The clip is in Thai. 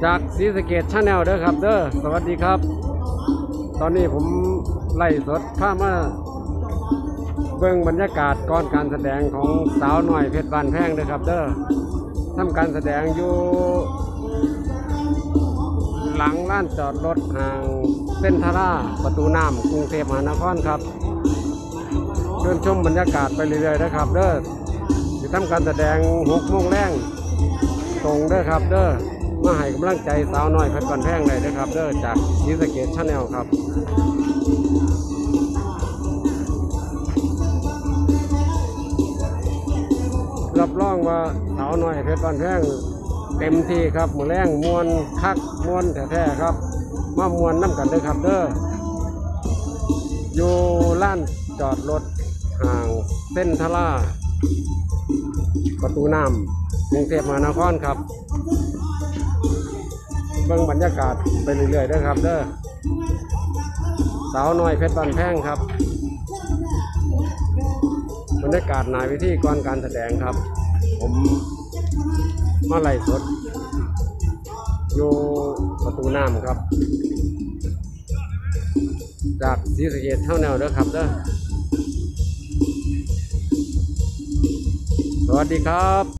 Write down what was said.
จากศรีสะเกษชาแนลเด้อครับเด้อสวัสดีครับตอนนี้ผมไล่สดข้ามาเบิ่งบรรยากาศก่อนการแสดงของสาวหน่อยเพชรบานแพงเด้อครับเด้อทำการแสดงอยู่หลังลานจอดรถห่างเส้นทาราประตูน้ำกรุงเทพมหานครครับเชิญชมบรรยากาศไปเรื่อยๆนะครับเด้อจะทำการแสดง6 โมงแรงตรงเด้อครับเด้อมาให้กำลังใจสาวน้อยเพชรบานแพงเลยนะครับเด้อจากศรีสะเกษชาแนลครับรับรองว่าสาวน้อยเพชรบานแพงเต็มที่ครับมือแรงมวนคักมวนแท้ๆครับมามวนน้ำกันเด้อครับเด้ออยู่ลานจอดรถห่างเส้นทาราประตูน้ำกรุงเทพมหานครครับเบิ่งบรรยากาศไปเรื่อยๆเด้อครับเด้อสาวน้อยเพชรบานแพงครับบรรยากาศหน้าเวทีก่อนการแสดงครับผมมาไล่สดอยู่ประตูน้ำครับจากศรีสะเกษเท่าแนวเด้อครับเด้อสวัสดีครับ